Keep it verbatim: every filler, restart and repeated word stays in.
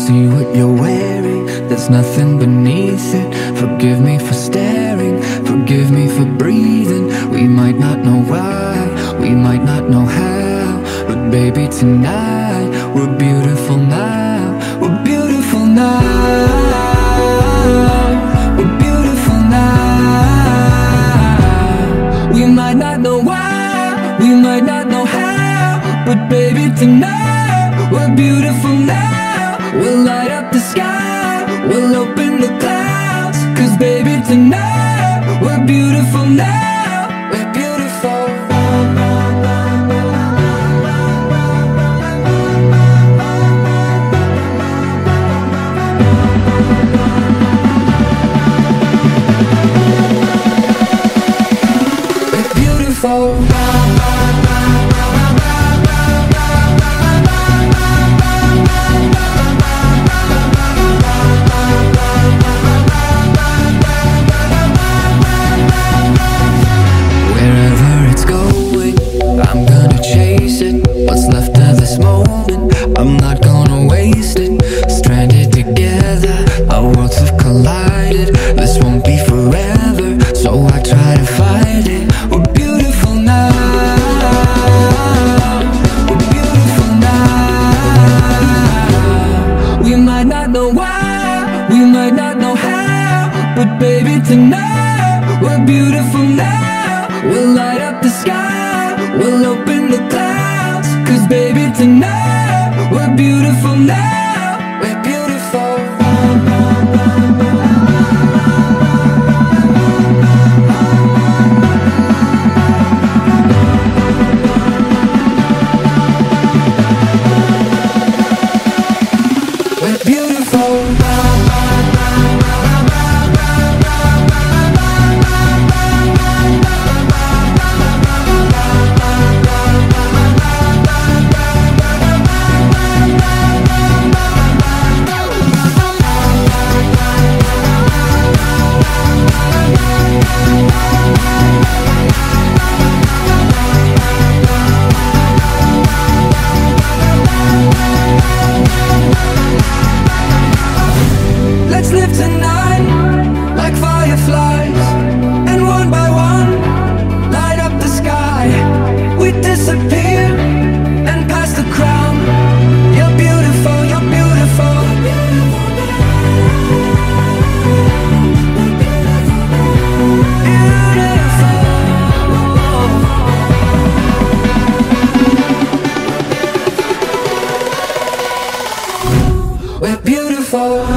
see what you're wearing, there's nothing beneath it. Forgive me for staring, forgive me for breathing. We might not know why, we might not know how, but baby tonight, we're beautiful now. We're beautiful now. We're beautiful now. We might not know why, we might not know how, but baby tonight, we're beautiful now. We'll light up the sky, we'll open the clouds, 'cause baby tonight, we're beautiful now. We're beautiful. We're beautiful. What's left of this moment, I'm not gonna waste it. Stranded together, our worlds have collided. This won't be forever, so I try to fight it. We're beautiful now. We're beautiful now. We might not know why, we might not know how, but baby tonight, we're beautiful now. We'll light up the sky, we'll open the clouds, 'cause baby tonight, we're beautiful now. We're beautiful. We're beautiful. Let's live tonight like fireflies, and one by one, light up the sky. We disappear and pass the crown. You're beautiful, you're beautiful. Beautiful. We're beautiful.